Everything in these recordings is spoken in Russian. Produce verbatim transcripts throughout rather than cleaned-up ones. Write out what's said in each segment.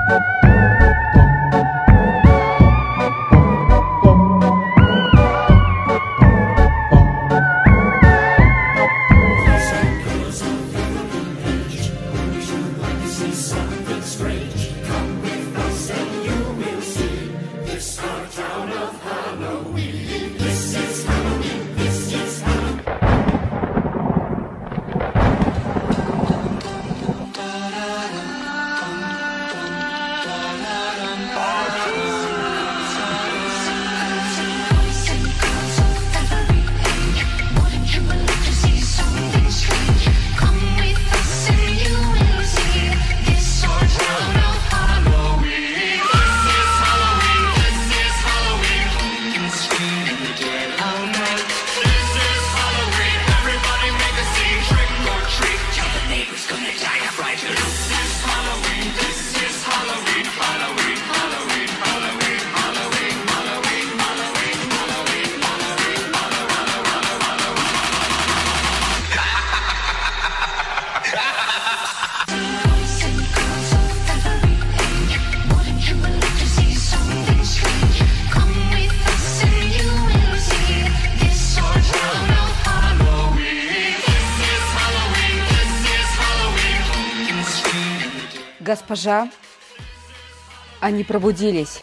Госпожа, они пробудились.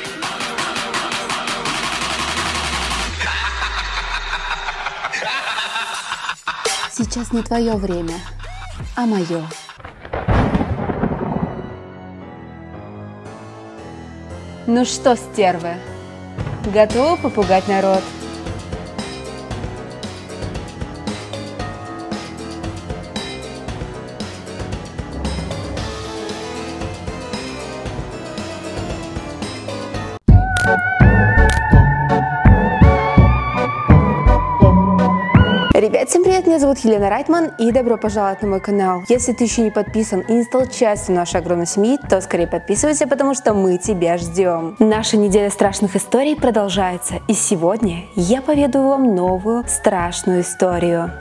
Сейчас не твое время, а мое. Ну что, стервы, готовы попугать народ? Ребят, всем привет, меня зовут Елена Райтман и добро пожаловать на мой канал. Если ты еще не подписан и не стал частью нашей огромной семьи, то скорее подписывайся, потому что мы тебя ждем. Наша неделя страшных историй продолжается, и сегодня я поведаю вам новую страшную историю.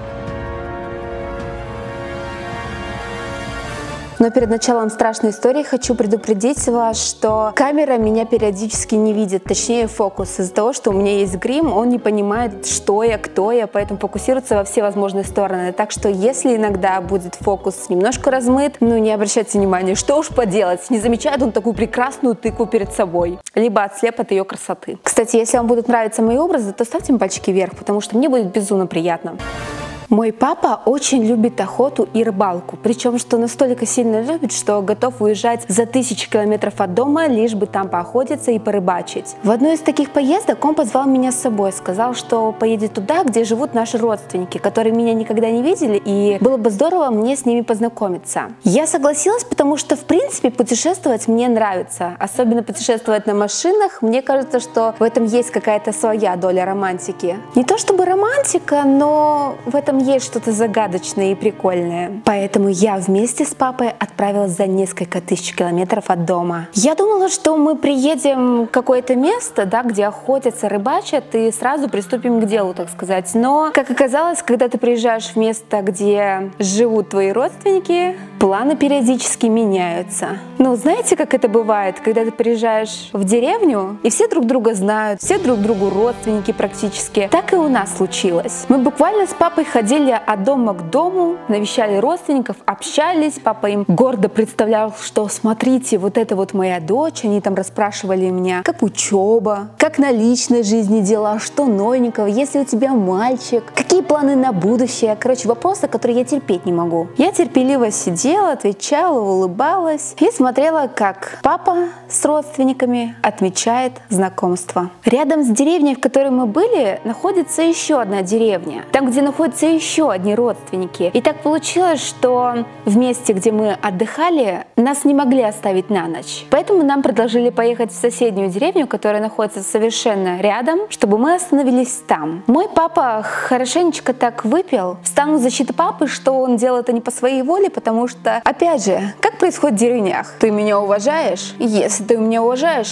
Но перед началом страшной истории хочу предупредить вас, что камера меня периодически не видит, точнее фокус. Из-за того, что у меня есть грим, он не понимает, что я, кто я, поэтому фокусируется во все возможные стороны. Так что если иногда будет фокус немножко размыт, ну не обращайте внимания, что уж поделать, не замечает он такую прекрасную тыкву перед собой, либо отслеп от ее красоты. Кстати, если вам будут нравиться мои образы, то ставьте мне пальчики вверх, потому что мне будет безумно приятно. Мой папа очень любит охоту и рыбалку, причем что настолько сильно любит, что готов уезжать за тысячи километров от дома, лишь бы там поохотиться и порыбачить. В одну из таких поездок он позвал меня с собой, сказал, что поедет туда, где живут наши родственники, которые меня никогда не видели, и было бы здорово мне с ними познакомиться. Я согласилась, потому что в принципе путешествовать мне нравится, особенно путешествовать на машинах. Мне кажется, что в этом есть какая-то своя доля романтики. Не то чтобы романтика, но в этом есть что-то загадочное и прикольное. Поэтому я вместе с папой отправилась за несколько тысяч километров от дома. Я думала, что мы приедем в какое-то место, да, где охотятся, рыбачат, и сразу приступим к делу, так сказать. Но, как оказалось, когда ты приезжаешь в место, где живут твои родственники, планы периодически меняются. Ну, знаете, как это бывает, когда ты приезжаешь в деревню, и все друг друга знают, все друг другу родственники практически. Так и у нас случилось. Мы буквально с папой ходили от дома к дому, навещали родственников, общались. Папа им гордо представлял, что смотрите, вот это вот моя дочь. Они там расспрашивали меня, как учеба, как на личной жизни дела, что новенького, если у тебя мальчик, какие планы на будущее. Короче, вопросы, которые я терпеть не могу. Я терпеливо сидела, отвечала, улыбалась и смотрела, как папа с родственниками отмечает знакомство. Рядом с деревней, в которой мы были, находится еще одна деревня. Там, где находятся еще одни родственники. И так получилось, что в месте, где мы отдыхали, нас не могли оставить на ночь. Поэтому нам предложили поехать в соседнюю деревню, которая находится совершенно рядом, чтобы мы остановились там. Мой папа хорошенечко так выпил, встал на защиту папы, что он делал это не по своей воле, потому что, опять же, как происходит в деревнях? Ты меня уважаешь? Если ты меня уважаешь,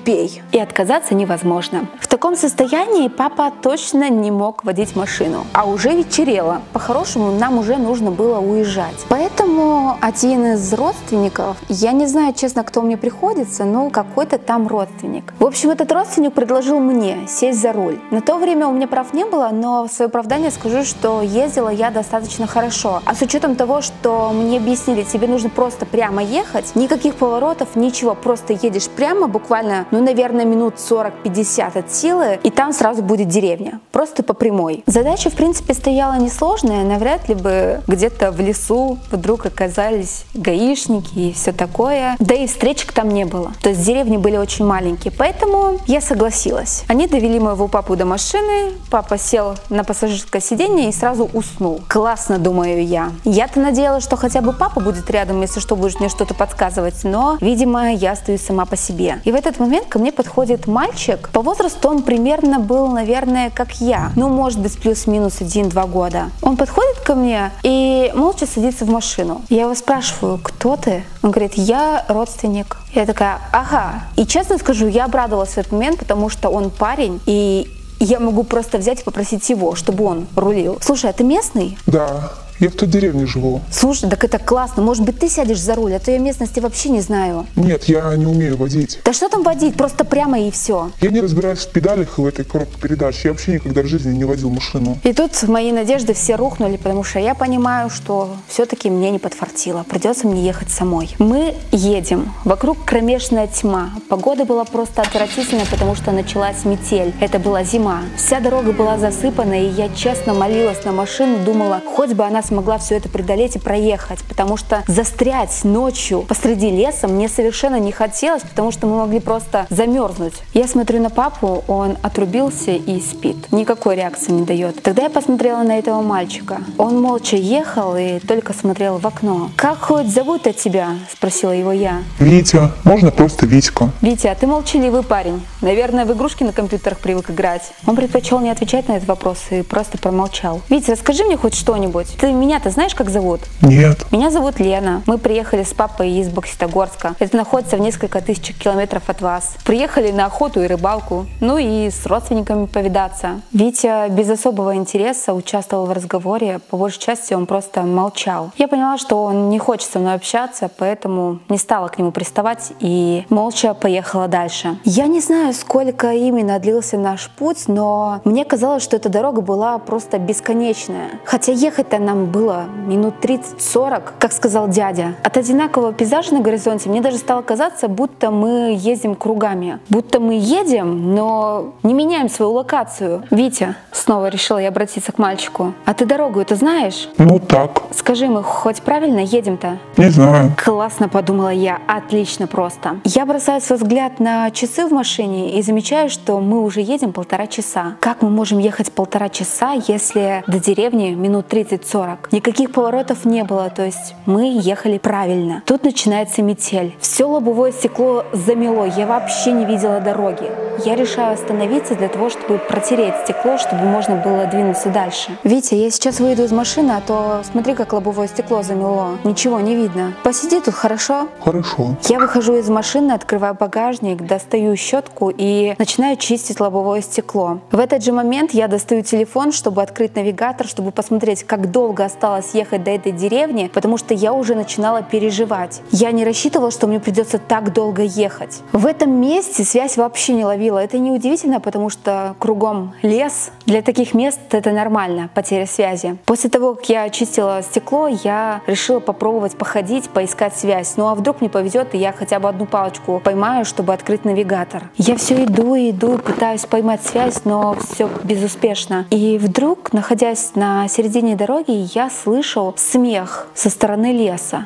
пей. И отказаться невозможно. В таком состоянии папа точно не мог водить машину. А уже вечерело. По-хорошему нам уже нужно было уезжать. Поэтому один из родственников, я не знаю, честно, кто мне приходится, но какой-то там родственник. В общем, этот родственник предложил мне сесть за руль. На то время у меня прав не было, но в свое оправдание скажу, что ездила я достаточно хорошо. А с учетом того, что мне объяснили, тебе нужно просто прямо ехать, никаких поворотов, ничего, просто едешь прямо, буквально, ну, наверное, минут сорок-пятьдесят от силы, и там сразу будет деревня, просто по прямой. Задача, в принципе, стояла несложная, навряд ли бы где-то в лесу вдруг оказались гаишники и все такое, да и встречек там не было. То есть деревни были очень маленькие, поэтому я согласилась. Они довели моего папу до машины, папа сел на пассажирское сиденье и сразу уснул. Классно, думаю я. Я-то надеялась, что хотя бы папа будет рядом, если что, будет мне что-то подсказывать, но, видимо, я остаюсь сама по себе. И в этот момент ко мне подходит мальчик. По возрасту он примерно был, наверное, как я. Ну, может быть, плюс-минус один-два года. Он подходит ко мне и молча садится в машину. Я его спрашиваю: кто ты? Он говорит: я родственник. Я такая: ага. И честно скажу, я обрадовалась в этот момент, потому что он парень, и я могу просто взять и попросить его, чтобы он рулил. Слушай, а ты местный? Да. Я в той деревне живу. Слушай, так это классно. Может быть, ты сядешь за руль, а то я местности вообще не знаю. Нет, я не умею водить. Да что там водить? Просто прямо и все. Я не разбираюсь в педалях и в этой коробке передач. Я вообще никогда в жизни не водил машину. И тут мои надежды все рухнули, потому что я понимаю, что все-таки мне не подфартило. Придется мне ехать самой. Мы едем. Вокруг кромешная тьма. Погода была просто отвратительная, потому что началась метель. Это была зима. Вся дорога была засыпана, и я честно молилась на машину, думала, хоть бы она смогла все это преодолеть и проехать, потому что застрять ночью посреди леса мне совершенно не хотелось, потому что мы могли просто замерзнуть. Я смотрю на папу, он отрубился и спит. Никакой реакции не дает. Тогда я посмотрела на этого мальчика. Он молча ехал и только смотрел в окно. «Как хоть зовут-то тебя?» — спросила его я. Витя. Можно просто Витька. «Витя, а ты молчаливый парень. Наверное, в игрушки на компьютерах привык играть». Он предпочел не отвечать на этот вопрос и просто промолчал. «Витя, расскажи мне хоть что-нибудь. Ты меня-то знаешь, как зовут?» Нет. «Меня зовут Лена. Мы приехали с папой из Бокситогорска. Это находится в несколько тысяч километров от вас. Приехали на охоту и рыбалку. Ну и с родственниками повидаться». Витя без особого интереса участвовал в разговоре. По большей части он просто молчал. Я поняла, что он не хочет со мной общаться, поэтому не стала к нему приставать и молча поехала дальше. Я не знаю, сколько именно длился наш путь, но мне казалось, что эта дорога была просто бесконечная. Хотя ехать-то нам было минут тридцать-сорок, как сказал дядя. От одинакового пейзажа на горизонте мне даже стало казаться, будто мы ездим кругами. Будто мы едем, но не меняем свою локацию. «Витя», снова решила я обратиться к мальчику, «а ты дорогу это знаешь?» Ну так. «Скажи, мы хоть правильно едем-то?» Не знаю. Классно, подумала я, отлично просто. Я бросаю свой взгляд на часы в машине и замечаю, что мы уже едем полтора часа. Как мы можем ехать полтора часа, если до деревни минут тридцать-сорок? Никаких поворотов не было, то есть мы ехали правильно. Тут начинается метель. Все лобовое стекло замело, я вообще не видела дороги. Я решаю остановиться для того, чтобы протереть стекло, чтобы можно было двинуться дальше. «Витя, я сейчас выйду из машины, а то смотри, как лобовое стекло замело. Ничего не видно. Посиди тут, хорошо?» Хорошо. Я выхожу из машины, открываю багажник, достаю щетку и начинаю чистить лобовое стекло. В этот же момент я достаю телефон, чтобы открыть навигатор, чтобы посмотреть, как долго осталось ехать до этой деревни, потому что я уже начинала переживать. Я не рассчитывала, что мне придется так долго ехать. В этом месте связь вообще не ловила. Это неудивительно, потому что кругом лес. Для таких мест это нормально, потеря связи. После того, как я очистила стекло, я решила попробовать походить, поискать связь. Ну а вдруг мне повезет, и я хотя бы одну палочку поймаю, чтобы открыть навигатор. Я все иду и иду, пытаюсь поймать связь, но все безуспешно. И вдруг, находясь на середине дороги, я слышу смех со стороны леса.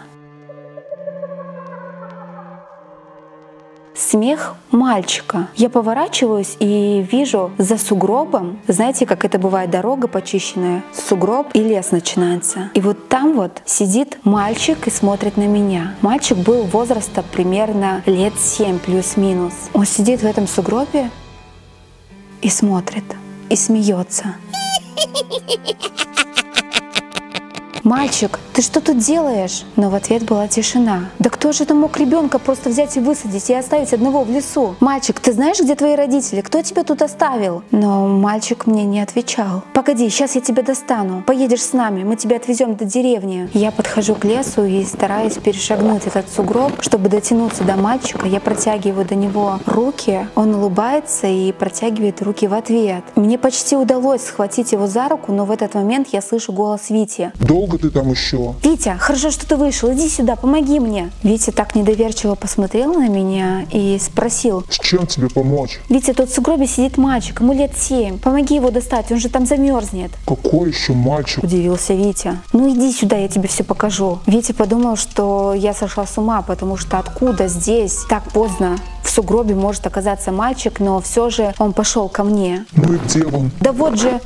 Смех мальчика. Я поворачиваюсь и вижу за сугробом, знаете, как это бывает, дорога почищенная, сугроб и лес начинается. И вот там вот сидит мальчик и смотрит на меня. Мальчик был возраста примерно лет семь плюс-минус. Он сидит в этом сугробе и смотрит, и смеется. «Мальчик, ты что тут делаешь?» Но в ответ была тишина. «Да кто же это мог ребенка просто взять и высадить и оставить одного в лесу? Мальчик, ты знаешь, где твои родители? Кто тебя тут оставил?» Но мальчик мне не отвечал. «Погоди, сейчас я тебя достану. Поедешь с нами, мы тебя отвезем до деревни». Я подхожу к лесу и стараюсь перешагнуть этот сугроб. Чтобы дотянуться до мальчика, я протягиваю до него руки. Он улыбается и протягивает руки в ответ. Мне почти удалось схватить его за руку, но в этот момент я слышу голос Вити. «Долго ты там еще?» «Витя, хорошо, что ты вышел. Иди сюда, помоги мне». Витя так недоверчиво посмотрел на меня и спросил: «С чем тебе помочь?» «Витя, тут в сугробе сидит мальчик, ему лет семь. Помоги его достать, он же там замерзнет». «Какой еще мальчик?» — удивился Витя. «Ну иди сюда, я тебе все покажу». Витя подумал, что я сошла с ума, потому что откуда здесь так поздно в сугробе может оказаться мальчик, но все же он пошел ко мне. «Ну и где он?» «Да вот же...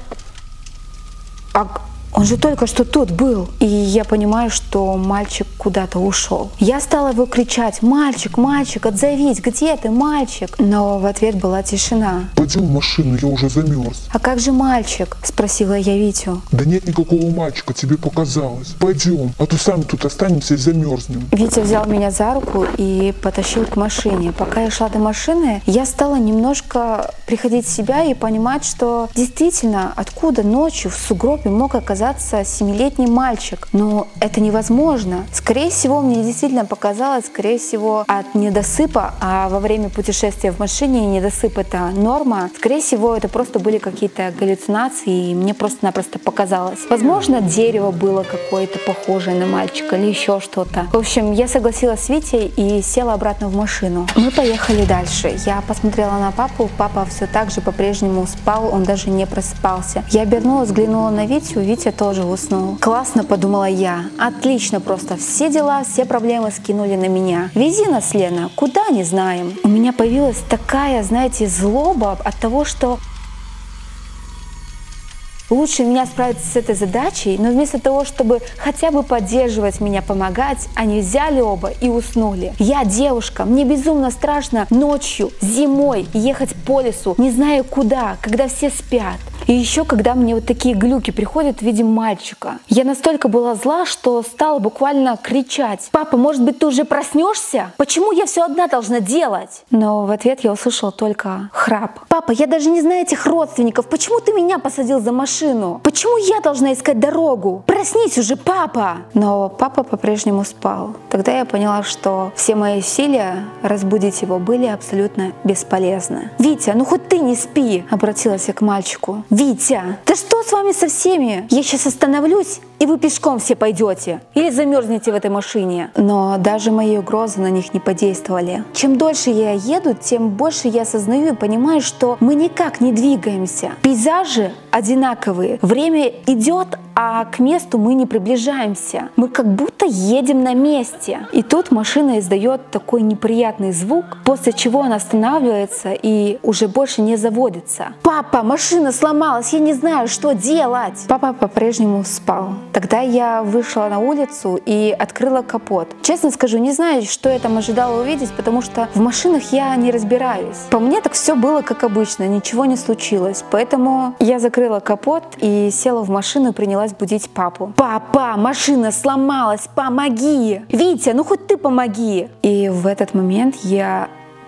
А... Он же только что тут был». И я понимаю, что мальчик куда-то ушел. Я стала его кричать: «Мальчик, мальчик, отзовись, где ты, мальчик?» Но в ответ была тишина. «Пойдем в машину, я уже замерз». «А как же мальчик?» — спросила я Витю. «Да нет никакого мальчика, тебе показалось. Пойдем, а то сами тут останемся и замерзнем». Витя взял меня за руку и потащил к машине. Пока я шла до машины, я стала немножко приходить в себя и понимать, что действительно, откуда ночью в сугробе мог оказаться семилетний мальчик. Но это невозможно. Скорее всего, мне действительно показалось, скорее всего, от недосыпа, а во время путешествия в машине недосып — это норма. Скорее всего, это просто были какие-то галлюцинации, и мне просто-напросто показалось. Возможно, дерево было какое-то похожее на мальчика или еще что-то. В общем, я согласилась с Витей и села обратно в машину. Мы поехали дальше. Я посмотрела на папу. Папа все так же по-прежнему спал, он даже не просыпался. Я обернулась, взглянула на Витю. Витя тоже уснул. Классно, подумала я. Отлично просто. Все дела, все проблемы скинули на меня. Вези нас, Лена, куда не знаем. У меня появилась такая, знаете, злоба от того, что лучше меня справиться с этой задачей, но вместо того, чтобы хотя бы поддерживать меня, помогать, они взяли оба и уснули. Я девушка, мне безумно страшно ночью, зимой ехать по лесу, не зная куда, когда все спят. И еще, когда мне вот такие глюки приходят в виде мальчика. Я настолько была зла, что стала буквально кричать: «Папа, может быть, ты уже проснешься? Почему я все одна должна делать?» Но в ответ я услышала только храп. «Папа, я даже не знаю этих родственников. Почему ты меня посадил за машину? Почему я должна искать дорогу? Проснись уже, папа!» Но папа по-прежнему спал. Тогда я поняла, что все мои усилия разбудить его были абсолютно бесполезны. «Витя, ну хоть ты не спи!» — обратилась я к мальчику. «Витя, да что с вами со всеми? Я сейчас остановлюсь, и вы пешком все пойдете. Или замерзнете в этой машине». Но даже мои угрозы на них не подействовали. Чем дольше я еду, тем больше я осознаю и понимаю, что мы никак не двигаемся. Пейзажи одинаковые. Время идет, а к месту мы не приближаемся. Мы как будто едем на месте. И тут машина издает такой неприятный звук, после чего она останавливается и уже больше не заводится. «Папа, машина сломалась, я не знаю, что делать!» Папа по-прежнему спал. Тогда я вышла на улицу и открыла капот. Честно скажу, не знаю, что я там ожидала увидеть, потому что в машинах я не разбираюсь. По мне так все было как обычно, ничего не случилось. Поэтому я закрыла капот и села в машину и принялась будить папу. «Папа, машина сломалась, помоги! Витя, ну хоть ты помоги!» И в этот момент я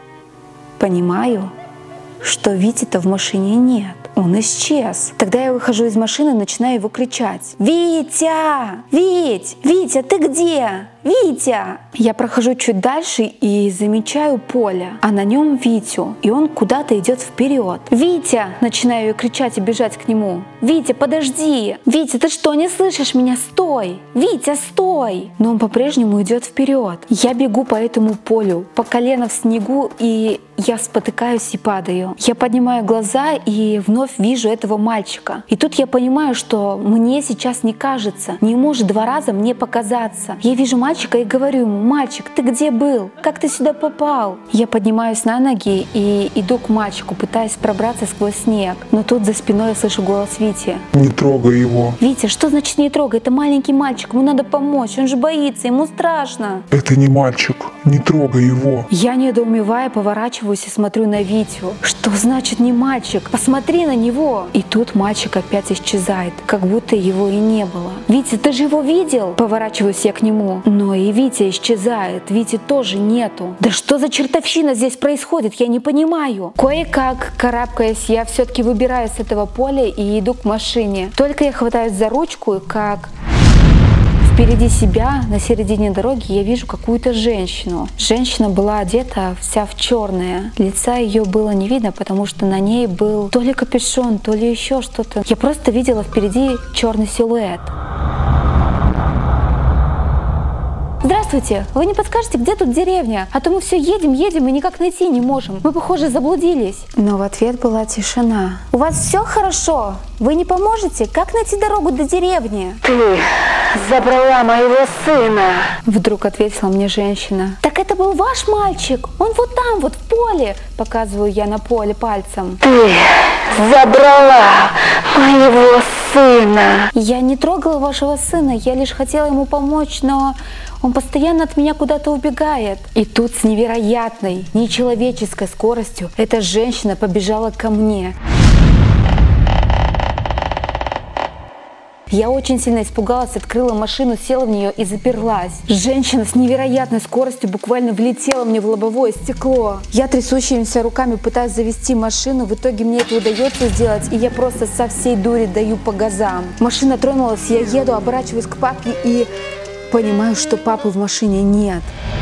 понимаю, что Вити-то в машине нет. Он исчез. Тогда я выхожу из машины и начинаю его кричать: «Витя! Вить! Витя, ты где? Витя!» Я прохожу чуть дальше и замечаю поле, а на нем Витю, и он куда-то идет вперед. «Витя!» — начинаю я кричать и бежать к нему. «Витя, подожди! Витя, ты что, не слышишь меня? Стой! Витя, стой!» Но он по-прежнему идет вперед. Я бегу по этому полю, по колено в снегу, и я спотыкаюсь и падаю. Я поднимаю глаза и вновь вижу этого мальчика. И тут я понимаю, что мне сейчас не кажется, не может два раза мне показаться. Я вижу мальчика и говорю ему: «Мальчик, ты где был? Как ты сюда попал?» Я поднимаюсь на ноги и иду к мальчику, пытаясь пробраться сквозь снег. Но тут за спиной я слышу голос Вити. «Не трогай его». «Витя, что значит не трогай? Это маленький мальчик, ему надо помочь, он же боится, ему страшно». «Это не мальчик, не трогай его». Я недоумевая поворачиваюсь и смотрю на Витю. Что значит не мальчик? Посмотри на на него. И тут мальчик опять исчезает, как будто его и не было. Витя, ты же его видел? Поворачиваюсь я к нему. Но и Витя исчезает, Вити тоже нету. Да что за чертовщина здесь происходит? Я не понимаю. Кое-как, карабкаясь, я все-таки выбираюсь с этого поля и иду к машине. Только я хватаюсь за ручку, как... Впереди себя, на середине дороги, я вижу какую-то женщину. Женщина была одета вся в черное. Лица ее было не видно, потому что на ней был то ли капюшон, то ли еще что-то. Я просто видела впереди черный силуэт. Здравствуйте, вы не подскажете, где тут деревня? А то мы все едем, едем и никак найти не можем. Мы, похоже, заблудились. Но в ответ была тишина. У вас все хорошо? Вы не поможете? Как найти дорогу до деревни? Ты забрала моего сына. Вдруг ответила мне женщина. Так это был ваш мальчик? Он вот там, вот в поле. Показываю я на поле пальцем. Ты забрала моего сына. Я не трогала вашего сына, я лишь хотела ему помочь, но... Он постоянно от меня куда-то убегает. И тут с невероятной, нечеловеческой скоростью эта женщина побежала ко мне. Я очень сильно испугалась, открыла машину, села в нее и заперлась. Женщина с невероятной скоростью буквально влетела мне в лобовое стекло. Я трясущимися руками пытаюсь завести машину, в итоге мне это удается сделать, и я просто со всей дури даю по газам. Машина тронулась, я еду, оборачиваюсь к папе и понимаю, что папы в машине нет.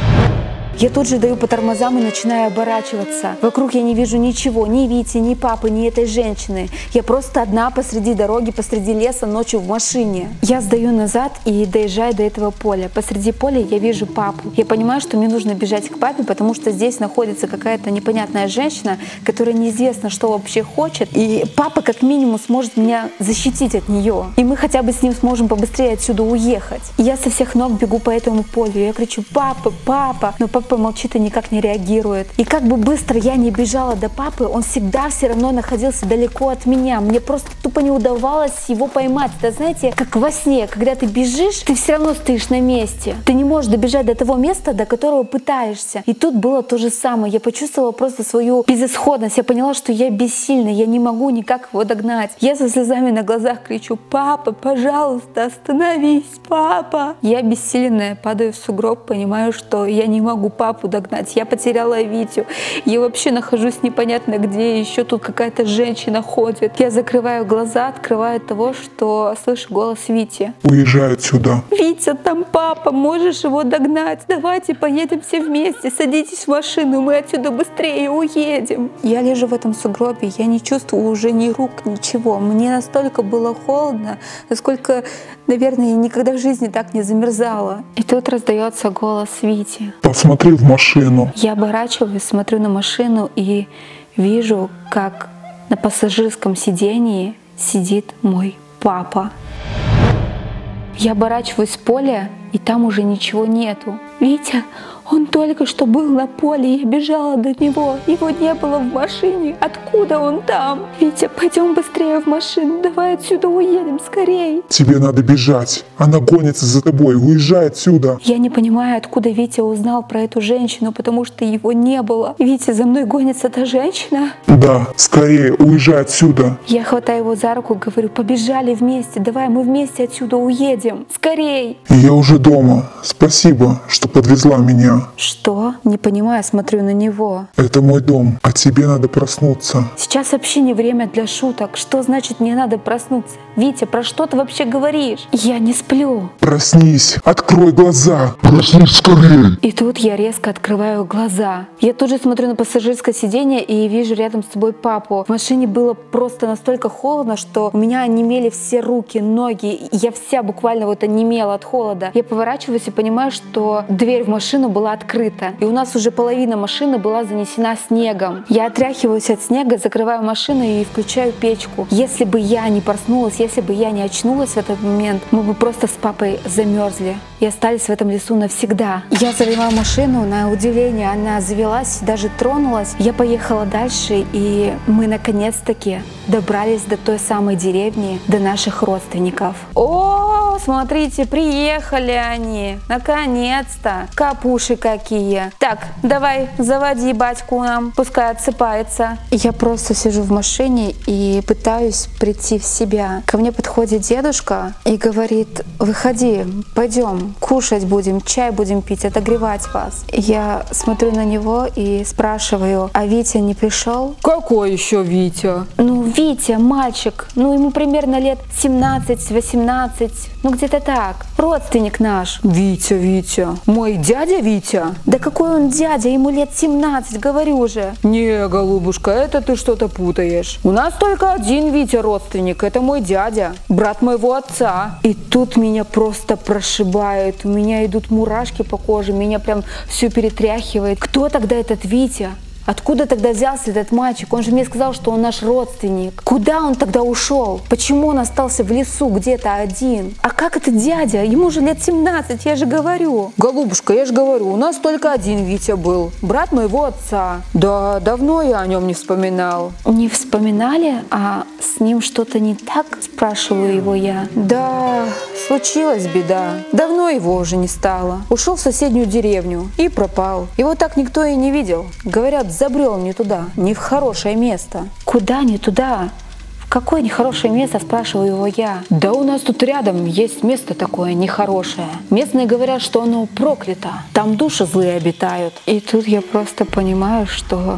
Я тут же даю по тормозам и начинаю оборачиваться. Вокруг я не вижу ничего, ни Вити, ни папы, ни этой женщины. Я просто одна посреди дороги, посреди леса, ночью в машине. Я сдаю назад и доезжаю до этого поля. Посреди поля я вижу папу. Я понимаю, что мне нужно бежать к папе, потому что здесь находится какая-то непонятная женщина, которая неизвестно, что вообще хочет. И папа как минимум сможет меня защитить от нее. И мы хотя бы с ним сможем побыстрее отсюда уехать. И я со всех ног бегу по этому полю. Я кричу: папа, папа. Но папа молчит и никак не реагирует. И как бы быстро я не бежала до папы, он всегда все равно находился далеко от меня. Мне просто тупо не удавалось его поймать. Это, знаете, как во сне, когда ты бежишь, ты все равно стоишь на месте. Ты не можешь добежать до того места, до которого пытаешься. И тут было то же самое. Я почувствовала просто свою безысходность. Я поняла, что я бессильна, я не могу никак его догнать. Я со слезами на глазах кричу: папа, пожалуйста, остановись, папа. Я бессильная, падаю в сугроб, понимаю, что я не могу папу догнать. Я потеряла Витю. Я вообще нахожусь непонятно где. Еще тут какая-то женщина ходит. Я закрываю глаза, открываю от того, что слышу голос Вити. Уезжай отсюда. Витя, там папа, можешь его догнать? Давайте поедем все вместе. Садитесь в машину, мы отсюда быстрее уедем. Я лежу в этом сугробе, я не чувствую уже ни рук, ничего. Мне настолько было холодно, насколько, наверное, я никогда в жизни так не замерзала. И тут раздается голос Вити. Посмотри в машину. Я оборачиваюсь, смотрю на машину и вижу, как на пассажирском сидении сидит мой папа. Я оборачиваюсь в поле, и там уже ничего нету. Витя, он только что был на поле, я бежала до него, его не было в машине. Откуда он там? Витя, пойдем быстрее в машину, давай отсюда уедем, скорей. Тебе надо бежать, она гонится за тобой, уезжай отсюда. Я не понимаю, откуда Витя узнал про эту женщину, потому что его не было. Витя, за мной гонится та женщина? Да, скорее, уезжай отсюда. Я хватаю его за руку, говорю: побежали вместе, давай мы вместе отсюда уедем, скорей. Я уже дома, спасибо, что подвезла меня. Что? Не понимаю, смотрю на него. Это мой дом, а тебе надо проснуться. Сейчас вообще не время для шуток. Что значит мне надо проснуться? Витя, про что ты вообще говоришь? Я не сплю. Проснись, открой глаза. Проснись скорее. И тут я резко открываю глаза. Я тут же смотрю на пассажирское сиденье и вижу рядом с собой папу. В машине было просто настолько холодно, что у меня онемели все руки, ноги. Я вся буквально вот онемела от холода. Я поворачиваюсь и понимаю, что дверь в машину была открыта. И у нас уже половина машины была занесена снегом. Я отряхиваюсь от снега, закрываю машину и включаю печку. Если бы я не проснулась, если бы я не очнулась в этот момент, мы бы просто с папой замерзли и остались в этом лесу навсегда. Я завела машину, на удивление она завелась, даже тронулась. Я поехала дальше, и мы наконец-таки добрались до той самой деревни, до наших родственников. О! О, смотрите, приехали они. Наконец-то. Капуши какие. Так, давай, заводи батьку нам, пускай отсыпается. Я просто сижу в машине и пытаюсь прийти в себя. Ко мне подходит дедушка и говорит: выходи, пойдем, кушать будем, чай будем пить, отогревать вас. Я смотрю на него и спрашиваю: а Витя не пришел? Какой еще Витя? Ну, Витя, мальчик, ну ему примерно лет семнадцать-восемнадцать, ну где-то так, родственник наш. Витя, Витя, мой дядя Витя? Да какой он дядя, ему лет семнадцать, говорю же. Не, голубушка, это ты что-то путаешь. У нас только один Витя родственник, это мой дядя, брат моего отца. И тут меня просто прошибает, у меня идут мурашки по коже, меня прям все перетряхивает. Кто тогда этот Витя? Откуда тогда взялся этот мальчик? Он же мне сказал, что он наш родственник. Куда он тогда ушел? Почему он остался в лесу где-то один? А как это дядя? Ему же лет семнадцать, я же говорю. Голубушка, я же говорю, у нас только один Витя был, брат моего отца. Да, давно я о нем не вспоминал. Не вспоминали? А с ним что-то не так? Спрашиваю его я. Да, случилась беда. Давно его уже не стало. Ушел в соседнюю деревню и пропал. Его так никто и не видел. Говорят, забрел не туда, не в хорошее место. Куда не туда? В какое нехорошее место, спрашиваю его я. Да у нас тут рядом есть место такое нехорошее. Местные говорят, что оно проклято. Там души злые обитают. И тут я просто понимаю, что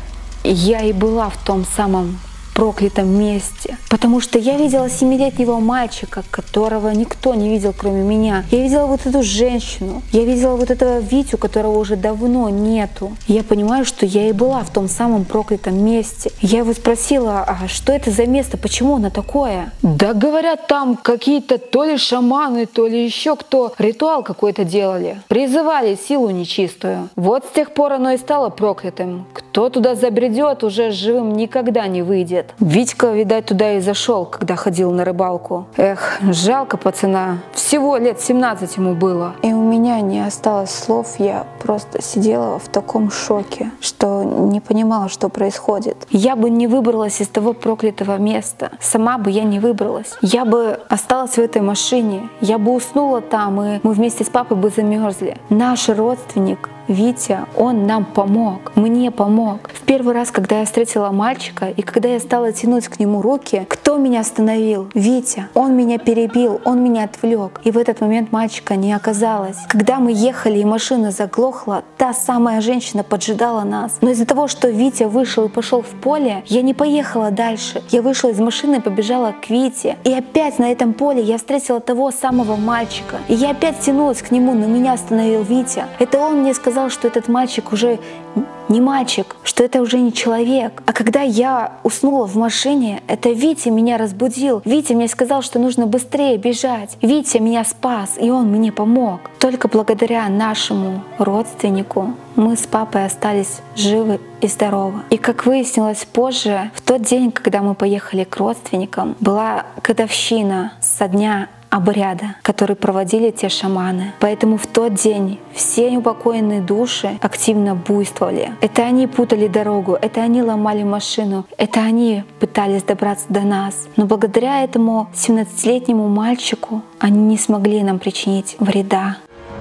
я и была в том самом проклятом месте. Потому что я видела семилетнего мальчика, которого никто не видел, кроме меня. Я видела вот эту женщину. Я видела вот этого Витю, которого уже давно нету. Я понимаю, что я и была в том самом проклятом месте. Я его спросила: а что это за место? Почему оно такое? Да говорят, там какие-то то ли шаманы, то ли еще кто ритуал какой-то делали. Призывали силу нечистую. Вот с тех пор оно и стало проклятым. Кто туда забредет, уже живым никогда не выйдет. Витька, видать, туда и зашел, когда ходил на рыбалку. Эх, жалко пацана. Всего лет семнадцать ему было. И у меня не осталось слов. Я просто сидела в таком шоке, что не понимала, что происходит. Я бы не выбралась из того проклятого места. Сама бы я не выбралась. Я бы осталась в этой машине. Я бы уснула там, и мы вместе с папой бы замерзли. Наш родственник Витя, он нам помог, мне помог. В первый раз, когда я встретила мальчика, и когда я стала тянуть к нему руки, кто меня остановил? Витя. Он меня перебил, он меня отвлек. И в этот момент мальчика не оказалось. Когда мы ехали и машина заглохла, та самая женщина поджидала нас. Но из-за того, что Витя вышел и пошел в поле, я не поехала дальше. Я вышла из машины и побежала к Вите. И опять на этом поле я встретила того самого мальчика. И я опять тянулась к нему, но меня остановил Витя. Это он мне сказал, что этот мальчик уже не мальчик, что это уже не человек. А когда я уснула в машине, это Витя меня разбудил. Витя мне сказал, что нужно быстрее бежать. Витя меня спас, и он мне помог. Только благодаря нашему родственнику мы с папой остались живы и здоровы. И как выяснилось позже, в тот день, когда мы поехали к родственникам, была годовщина со дня обряда, который проводили те шаманы. Поэтому в тот день все неупокоенные души активно буйствовали. Это они путали дорогу, это они ломали машину, это они пытались добраться до нас. Но благодаря этому семнадцатилетнему мальчику они не смогли нам причинить вреда.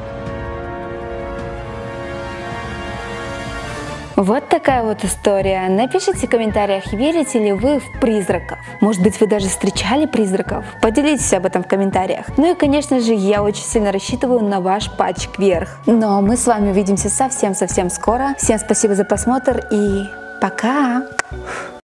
Вот такая вот история. Напишите в комментариях, верите ли вы в призраков. Может быть, вы даже встречали призраков? Поделитесь об этом в комментариях. Ну и, конечно же, я очень сильно рассчитываю на ваш пальчик вверх. Но мы с вами увидимся совсем-совсем скоро. Всем спасибо за просмотр и пока!